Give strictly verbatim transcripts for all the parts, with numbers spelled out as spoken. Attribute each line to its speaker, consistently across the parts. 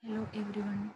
Speaker 1: Hello everyone.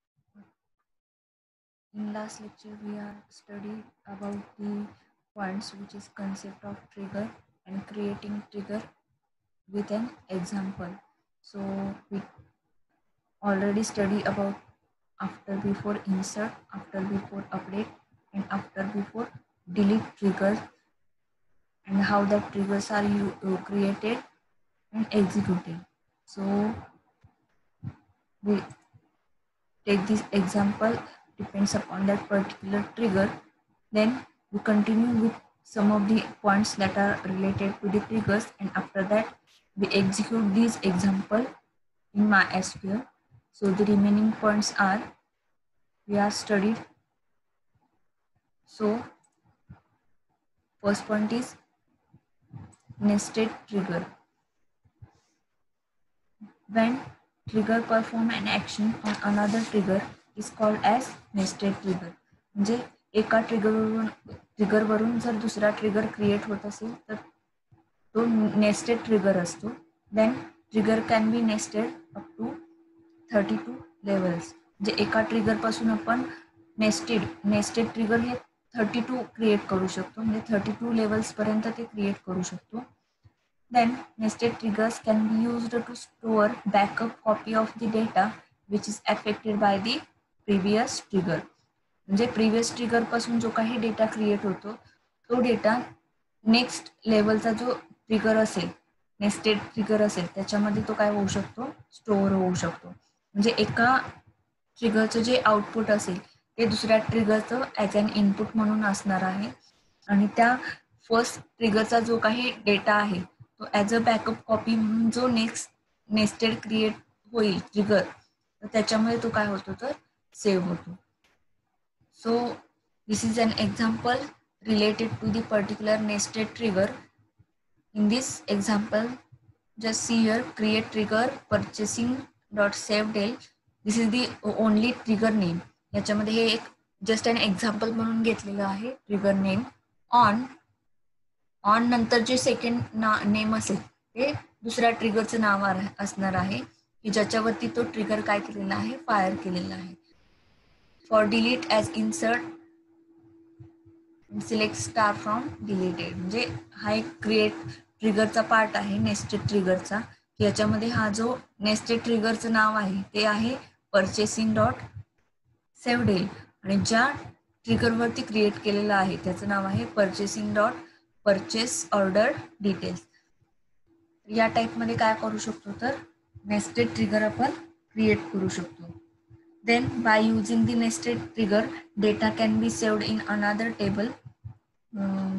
Speaker 1: In last lecture we are studied about the points which is concept of trigger and creating trigger with an example. So we already study about after before insert, after before update and after before delete triggers and how the triggers are you uh, created and executed. So we take this example depends upon that particular trigger. Then we continue with some of the points that are related to the triggers, and after that we execute these example in MySQL. So the remaining points are we are studied. So first point is nested trigger. When trigger perform an action on another trigger is called as nested trigger. म्हणजे एका ट्रिगरवरून ट्रिगरवरून जर दुसरा trigger create होत असेल तर तो nested trigger असतो. Then trigger can be nested up to thirty two levels. म्हणजे एका ट्रिगरपासून आपण नेस्टेड नेस्टेड ट्रिगर हे थर्टी टू क्रिएट करू शकतो. म्हणजे थर्टी टू लेवल्सपर्यंत ते क्रिएट करू शकतो. Then nested triggers can be used to store backup copy of the data which is affected by the previous trigger. म्हणजे प्रिव्हियस ट्रिगर पासून जो काही डेटा क्रिएट होतो तो डेटा नेक्स्ट लेवलचा जो ट्रिगर असेल नेस्टेड ट्रिगर असेल त्याच्यामध्ये तो काय होऊ शकतो स्टोअर होऊ शकतो. म्हणजे एका ट्रिगरचं जे आउटपुट असेल ते दुसऱ्या ट्रिगरचं ॲज अन इनपुट म्हणून असणार आहे आणि त्या फर्स्ट ट्रिगरचा जो काही डेटा आहे तो ॲज अ बॅकअप कॉपी म्हणून जो नेक्स्ट नेस्टेड क्रिएट होईल ट्रिगर तर त्याच्यामध्ये तो काय होतो तर सेव्ह होतो. So this is an example related to the particular nested trigger. In this example, just see here create trigger purchasing dot save del. This is the only trigger name. याच्यामध्ये हे एक just an example म्हणून घेतलेलं आहे trigger name. On on नंतर जे second ना name असेल ते दुसऱ्या ट्रिगरचं नाव असणार आहे की ज्याच्यावरती तो ट्रिगर काय केलेला आहे फायर केलेला आहे. For delete as insert select star from deleted. म्हणजे हा एक क्रिएट ट्रिगरचा पार्ट आहे नेस्टेड ट्रिगरचा की याच्यामध्ये हा जो नेस्टेड ट्रिगरचं नाव आहे ते आहे परचेसिंग डॉट सेव्ह डेल आणि ज्या ट्रिगरवरती क्रिएट केलेलं आहे त्याचं नाव आहे purchasing dot purchase order details. या टाईपमध्ये काय करू शकतो तर नेस्टेड ट्रिगर आपण क्रिएट करू शकतो. Then by using the nested trigger, data can be saved in another table. Um,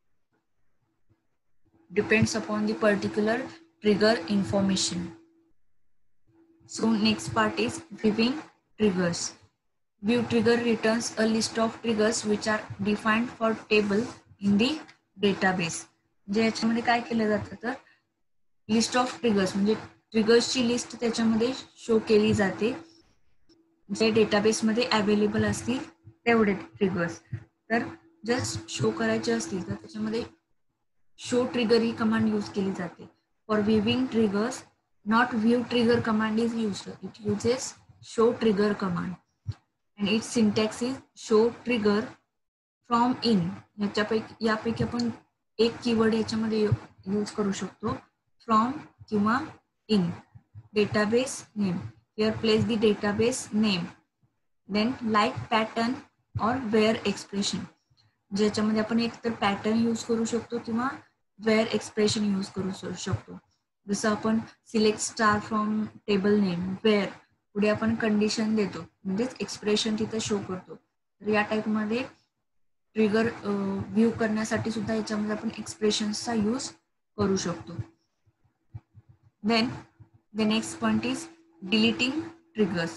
Speaker 1: depends upon the particular trigger information. So next part is viewing triggers. View trigger returns a list of triggers which are defined for table in the database. जे याच्यामध्ये काय केलं जातं तर list of triggers म्हणजे ट्रिगर्सची list त्याच्यामध्ये show केली जाते जे डेटाबेसमध्ये available असतील तेवढे ट्रिगर्स. तर जस्ट शो करायचे असतील तर त्याच्यामध्ये शो ट्रिगर ही कमांड यूज केली जाते. For viewing triggers not view trigger command is used. It uses show trigger command and it syntax is show trigger from in. याच्यापैकी यापैकी आपण एक कीवर्ड याच्यामध्ये यूज करू शकतो फ्रॉम किंवा in. Database name. Here place the database name. Then like pattern or where expression. ज्याच्यामध्ये आपण एक तर पॅटर्न यूज करू शकतो किंवा वेअर एक्सप्रेशन यूज करू शकतो. जसं आपण select star from table name where पुढे आपण कंडिशन देतो म्हणजेच एक्सप्रेशन तिथे शो करतो. तर या टाईपमध्ये ट्रिगर व्ह्यू करण्यासाठी सुद्धा याच्यामध्ये आपण एक्सप्रेशन्सचा यूज करू शकतो. Then the next point is deleting triggers.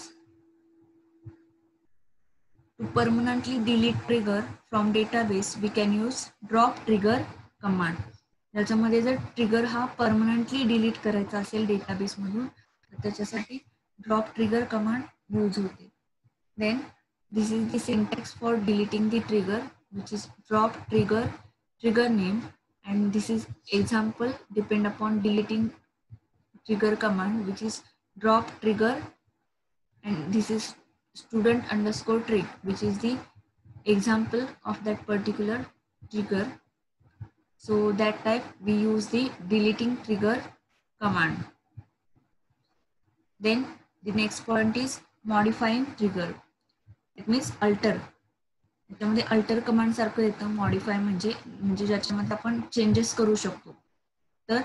Speaker 1: To permanently delete trigger from database we can use drop trigger command. याच्यामध्ये जर ट्रिगर हा परमनंटली डिलीट करायचा असेल डेटाबेस मधून तर त्याच्यासाठी ड्रॉप ट्रिगर कमांड यूज होते. Then this is the syntax for deleting the trigger which is drop trigger trigger name and this is example depend upon deleting trigger command which is drop trigger and this is student underscore trig, which is the example of that particular trigger. So that type we use the deleting trigger command. Then the next point is modifying trigger. It means alter. त्याच्यामध्ये alter command सारखं येतं modify म्हणजे म्हणजे ज्याच्यामध्ये आपण changes करू शकतो. तर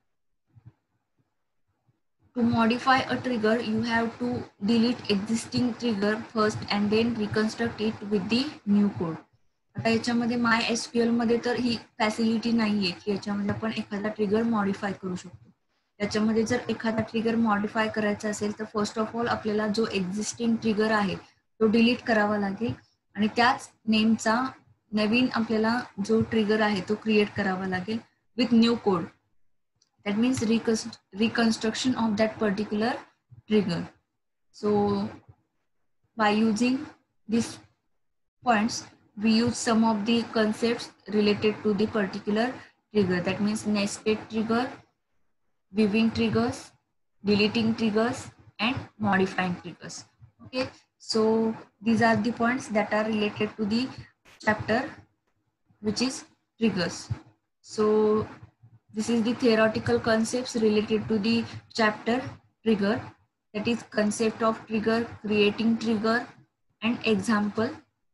Speaker 1: to modify a trigger you have to delete existing trigger first and then reconstruct it with the new code. आता याच्यामध्ये माय एसक्यूएल मध्ये तर ही फॅसिलिटी नाहीये की याच्यामध्ये आपण एखादा ट्रिगर मॉडिफाय करू शकतो. त्याच्यामध्ये जर एखादा ट्रिगर मॉडिफाय करायचा असेल तर फर्स्ट ऑफ ऑल आपल्याला जो एक्झिस्टिंग ट्रिगर आहे तो डिलीट करावा लागेल आणि त्याच नेमचा नवीन आपल्याला जो ट्रिगर आहे तो क्रिएट करावा लागेल with new code. That means reconstruction of that particular trigger. So by using these points we use some of the concepts related to the particular trigger. That means nested trigger, weaving triggers, deleting triggers and modifying triggers. Okay, so these are the points that are related to the chapter which is triggers. So this is the theoretical concepts related to the chapter trigger, that is concept of trigger, creating trigger and example.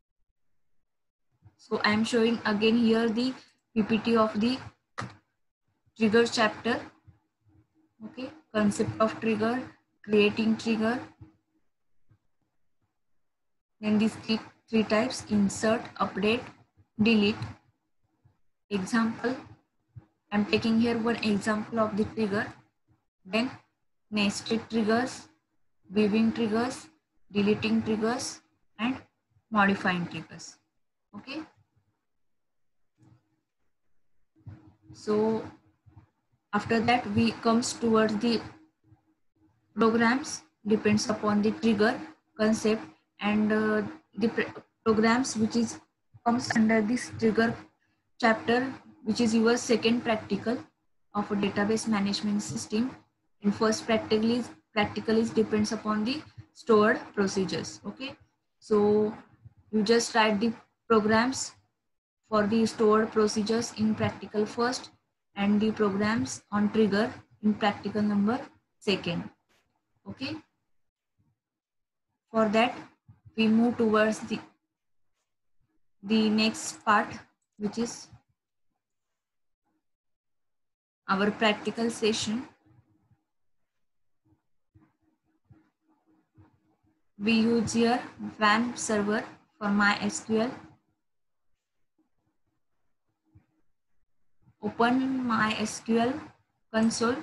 Speaker 1: So I am showing again here the P P T of the trigger chapter. Okay, concept of trigger, creating trigger, then these three, three types: insert, update, delete. Example, I'm taking here one example of the trigger. Then nested triggers, weaving triggers, deleting triggers and modifying triggers. Okay, so after that we comes towards the programs, depends upon the trigger concept, and uh, the programs which is comes under this trigger chapter, which is your second practical of a database management system. And first practical is practical is depends upon the stored procedures. Okay, so you just write the programs for the stored procedures in practical first and the programs on trigger in practical number second. Okay, for that we move towards the the next part, which is our practical session. We use here W A M server for MySQL. Open MySQL console.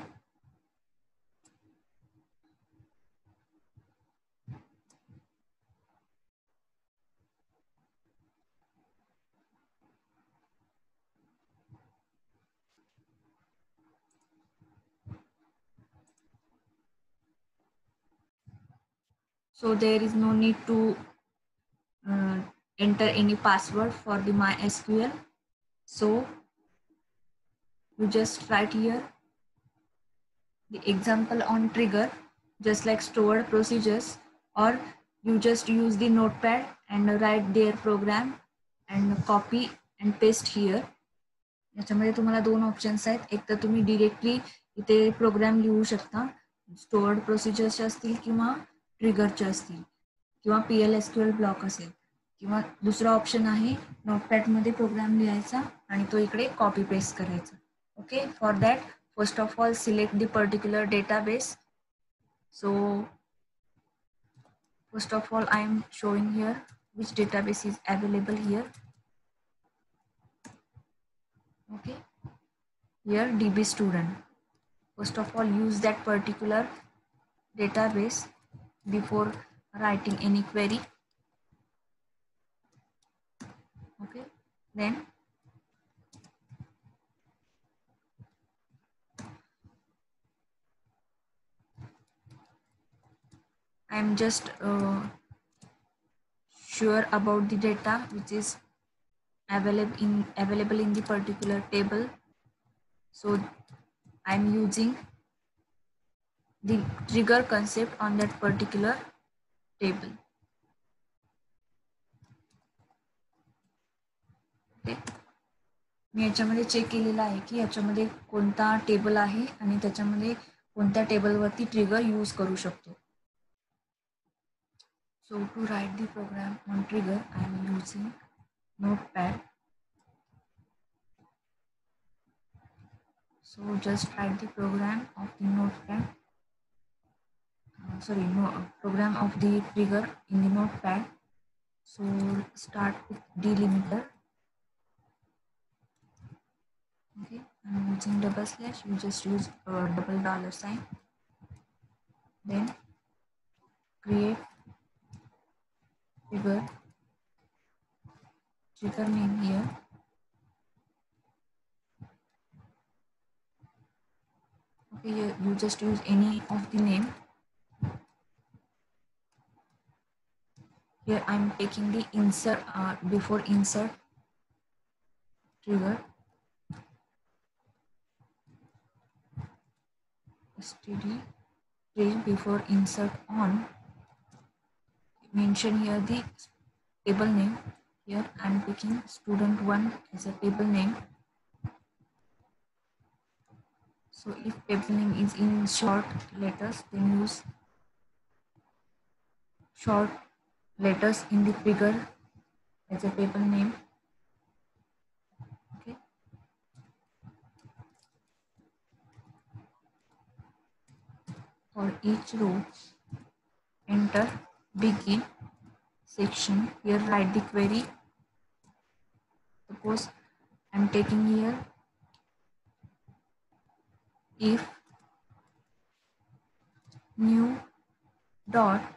Speaker 1: So there is no need to uh, enter any password for the MySQL. So you just write here the example on trigger, just like stored procedures, or you just use the notepad and write their program and copy and paste here. याच्यामध्ये तुम्हाला दोन options आहेत. एक तर तुम्ही directly इथे programme लिहू शकता, स्टोअर्ड प्रोसिजर्सचे असतील किंवा ट्रिगरचे असतील किंवा P L S Q L block असेल, किंवा दुसरा ऑप्शन आहे नोटपॅडमध्ये प्रोग्राम लिहायचा आणि तो इकडे कॉपी पेस्ट करायचा. Okay, for that first of all select the particular database. So first of all I am showing here which database is available here. Okay, here D B student. First of all use that particular database before writing any query. Okay, then I am just uh, sure about the data which is available in available in the particular table. So I am using the trigger concept on that particular table. Okay, मी याच्यामध्ये check केलेलं आहे की याच्यामध्ये कोणता table आहे आणि त्याच्यामध्ये कोणत्या टेबलवरती ट्रिगर यूज करू शकतो. So to write the program on trigger, I am using Notepad. So just write the program of the Notepad. Uh, sorry, no program of the trigger in the Notepad. So start with delimiter. Okay, I'm using double slash. You just use a double dollar sign. Then create trigger. Trigger name here. Okay, you, you just use any of the name. Here I'm taking the insert uh, before insert trigger. Std trigger before insert on. Mention here the table name. Here I'm taking student one as a table name. So if table name is in short letters, then use short letters in the trigger as a table name. Okay. For each row, enter begin section. Here write the query. Suppose I'm taking here if new dot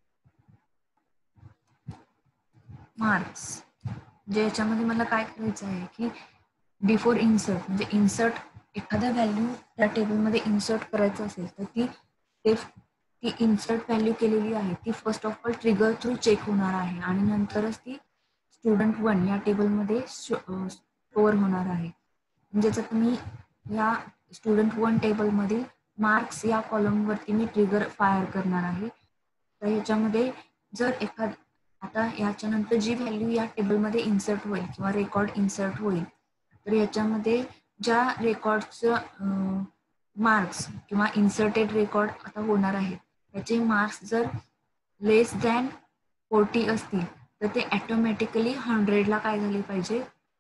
Speaker 1: marks. म्हणजे याच्यामध्ये मला काय करायचं आहे की before insert म्हणजे insert एखादा value त्या टेबलमध्ये इन्सर्ट करायचं असेल तर ती ते ती इन्सर्ट व्हॅल्यू केलेली आहे ती first of all trigger through check होणार आहे आणि नंतरच ती स्टुडंट वन या टेबलमध्ये स्टोअर होणार आहे. म्हणजे जर तुम्ही या स्टुडंट वन टेबलमधील मार्क्स या कॉलमवरती मी ट्रिगर फायर करणार आहे. तर ह्याच्यामध्ये जर एखाद आता याच्यानंतर जी व्हॅल्यू या टेबलमध्ये इन्सर्ट होईल किंवा रेकॉर्ड इन्सर्ट होईल तर याच्यामध्ये ज्या रेकॉर्डचं मार्क्स किंवा इन्सर्टेड रेकॉर्ड आता होणार आहे त्याचे मार्क्स जर लेस दॅन फोर्टी असतील तर ते ॲटोमॅटिकली हंड्रेडला काय झाले पाहिजे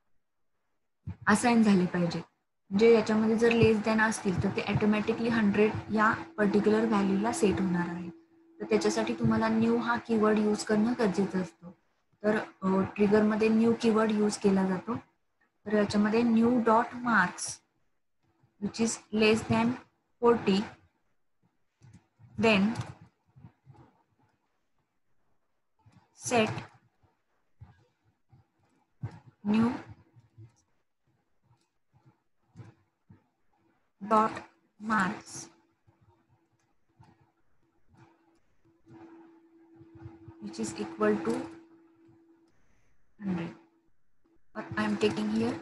Speaker 1: असाइन झाले पाहिजे. म्हणजे याच्यामध्ये जर लेस दॅन असतील तर ते ॲटोमॅटिकली हंड्रेड या पर्टिक्युलर व्हॅल्यूला सेट होणार आहे. तर त्याच्यासाठी तुम्हाला न्यू हा कीवर्ड यूज करणं गरजेचं असतं. तर ट्रिगरमध्ये न्यू कीवर्ड यूज केला जातो. तर याच्यामध्ये new dot marks which is less than forty then set new dot marks which is equal to one hundred. But I am taking here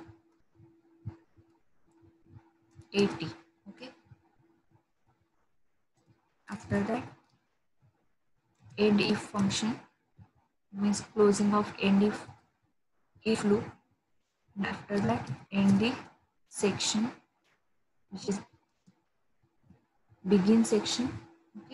Speaker 1: eighty. Okay. After that, end if function means closing of end if if loop. And after that, end the section which is begin section. Okay.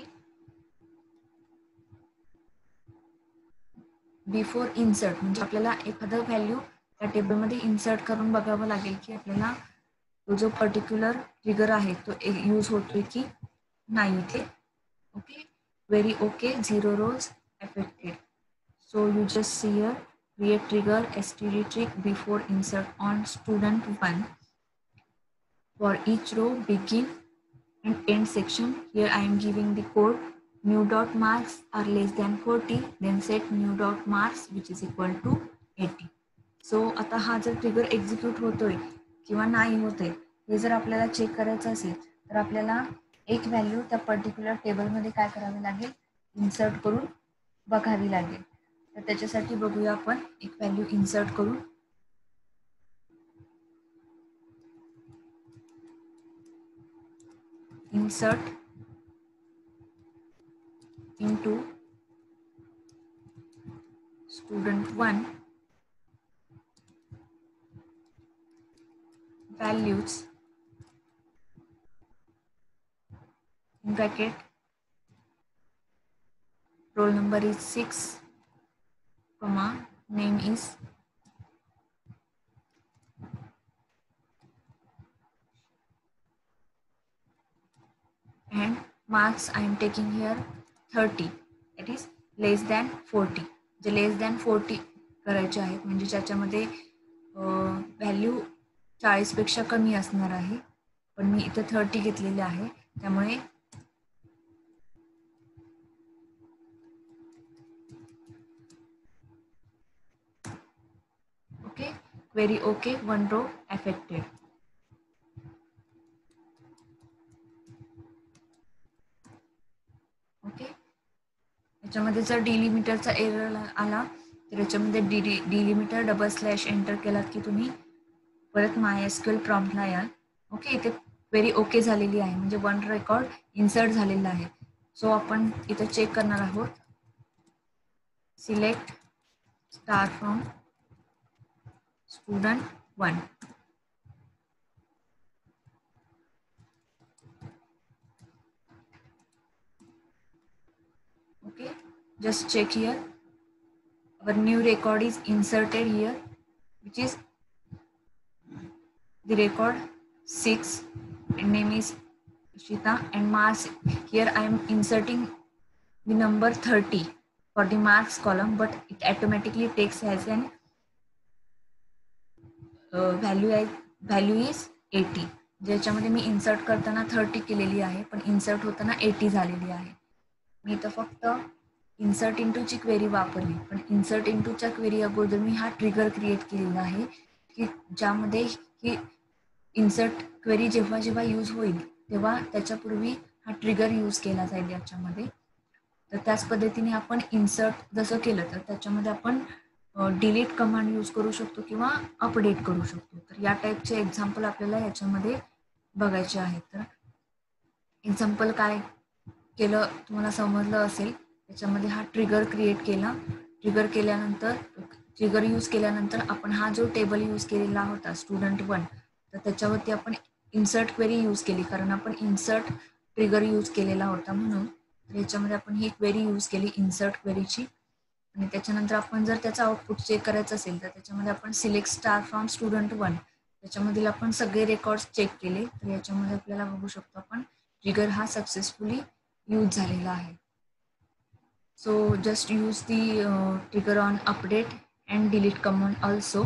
Speaker 1: Before insert म्हणजे आपल्याला एखादा value त्या टेबलमध्ये insert करून बघावं लागेल की आपल्याला तो जो पर्टिक्युलर ट्रिगर आहे तो यूज होतोय की नाही इथे. Okay, very okay, zero rows affected. So you just see here create trigger std trick before insert on student one for each row begin and end section. Here I am giving the code new dot marks are less than forty then set new dot marks which is equal to eighty. So आता हा जर trigger execute होतोय किंवा नाही होतोय हे जर आपल्याला check करायचं असेल तर आपल्याला एक व्हॅल्यू त्या पर्टिक्युलर टेबलमध्ये काय करावी लागेल इन्सर्ट करून बघावी लागेल. तर त्याच्यासाठी बघूया आपण एक व्हॅल्यू इन्सर्ट करून. Insert into student one values in bracket roll number is six, comma name is and marks I am taking here thirty, it is less than forty. जे लेस दॅन फोर्टी करायचे आहेत म्हणजे ज्याच्यामध्ये value चाळीस पेक्षा कमी असणार आहे, पण मी इथे थर्टी घेतलेले आहे त्यामुळे okay query okay one row affected. Okay याच्यामध्ये जर डिलिमिटरचा एरर आला तर याच्यामध्ये D delimiter double slash enter केलात की तुम्ही परत माय एसक्यूएल प्रॉम्प्टला याल. ओके इथे क्वेरी ओके झालेली आहे म्हणजे वन रेकॉर्ड इन्सर्ट झालेला आहे. सो आपण इथे चेक करणार आहोत select star from student one. Okay, just check here. Our new record is inserted here, which is the record six and name is Shita and marks. Here I am inserting the number thirty for the marks column, but it automatically takes as an uh, value value is eighty. ज्याच्यामध्ये मी insert करताना thirty केलेली आहे पण insert होताना eighty झालेली आहे. मी तर फक्त इन्सर्ट इंटूची क्वेरी वापरली पण इन्सर्ट इंटूच्या क्वेरी अगोदर मी हा ट्रिगर क्रिएट केलेला आहे की ज्यामध्ये ही इन्सर्ट क्वेरी जेव्हा जेव्हा यूज होईल तेव्हा त्याच्यापूर्वी हा ट्रिगर यूज केला जाईल याच्यामध्ये. तर त्याच पद्धतीने आपण इन्सर्ट जसं केलं तर त्याच्यामध्ये आपण डिलीट कमांड यूज करू शकतो किंवा अपडेट करू शकतो. तर या टाईपचे एक्झाम्पल आपल्याला याच्यामध्ये बघायचे आहेत. तर एक्झाम्पल काय केलं तुम्हाला समजलं असेल. त्याच्यामध्ये हा ट्रिगर क्रिएट केला, ट्रिगर केल्यानंतर ट्रिगर यूज केल्यानंतर आपण हा जो टेबल यूज केलेला होता स्टुडंट वन तर त्याच्यावरती आपण इन्सर्ट क्वेरी यूज केली कारण आपण इन्सर्ट ट्रिगर यूज केलेला होता म्हणून. तर याच्यामध्ये आपण ही क्वेरी यूज केली इन्सर्ट क्वेरीची आणि त्याच्यानंतर आपण जर त्याचा आउटपुट चेक करायचं असेल तर त्याच्यामध्ये आपण select star from student one त्याच्यामधील आपण सगळे रेकॉर्ड्स चेक केले. तर याच्यामध्ये आपल्याला बघू शकतो आपण ट्रिगर हा सक्सेसफुली यूज झालेला आहे. So just use the uh, trigger on update and delete command also.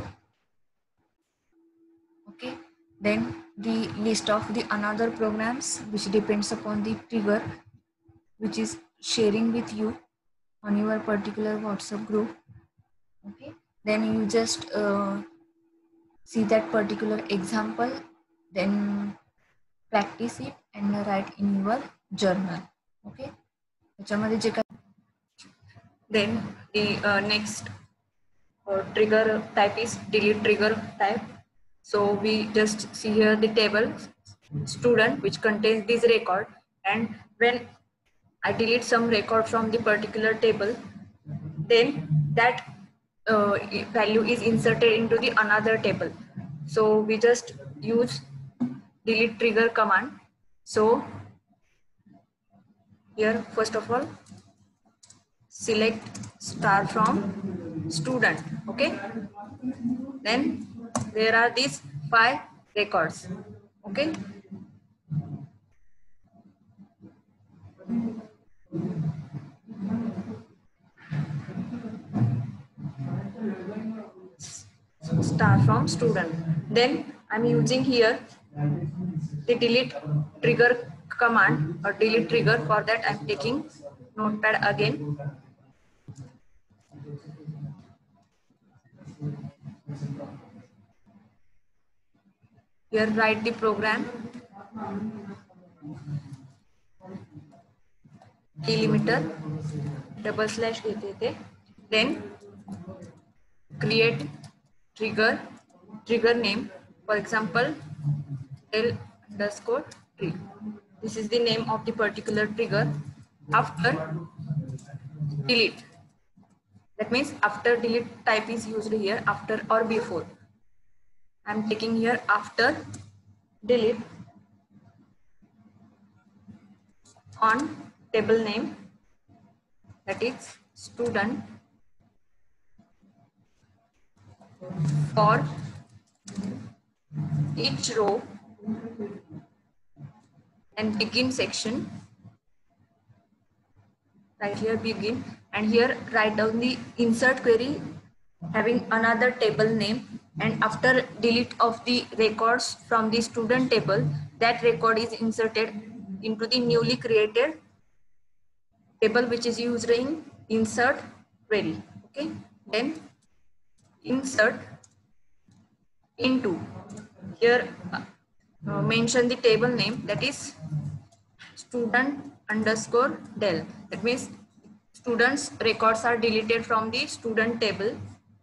Speaker 1: Okay, then the list of the another programs which depends upon the trigger which is sharing with you on your particular WhatsApp group. Okay, then you just uh, see that particular example, then practice it and write in your journal. Okay, याच्यामध्ये जे काय then the uh, next uh, trigger type is delete trigger type. So we just see here the table student which contains this record, and when I delete some record from the particular table then that uh, value is inserted into the another table. So we just use delete trigger command. So here first of all select star from student. Okay, then there are these five records. Okay, star from student. Then I'm using here the delete trigger command or delete trigger. For that I'm taking notepad again. Here write the program, delimiter double slash घेते, then create trigger, trigger name, for example L underscore tree. This is the name of the particular trigger. After delete, That means after delete type is used here, after or before. I am taking here after delete on table name, that is student, for each row and begin section. Right here begin, and here write down the insert query having another table name, and after delete of the records from the student table, that record is inserted into the newly created table which is used in insert query. Okay, then insert into, here uh, mention the table name, that is student underscore del. That means students records are deleted from the student table.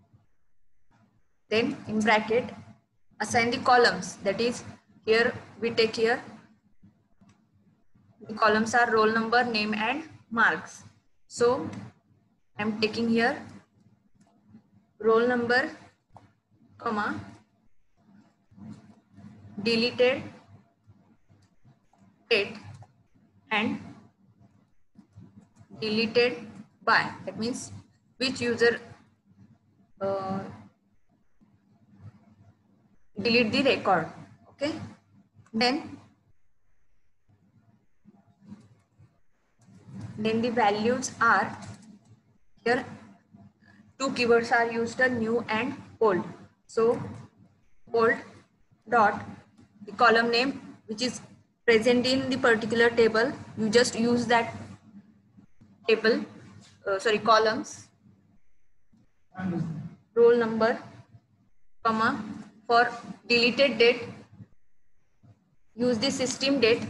Speaker 1: Then in bracket assign the columns, that is here we take here the columns are roll number, name and marks. So I am taking here roll number, comma, deleted date and deleted by, that means which user uh, delete the record. Okay, then then the values are, here two keywords are used, new and old. So old dot the column name which is present in the particular table, you just use that table, uh, sorry columns, roll number, comma, for deleted date use the system date,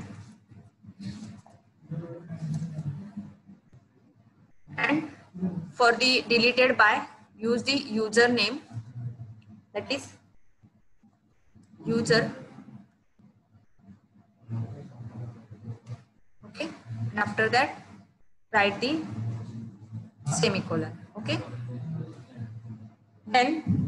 Speaker 1: and for the deleted by use the username, that is user. Okay, and after that write the semicolon. Okay, then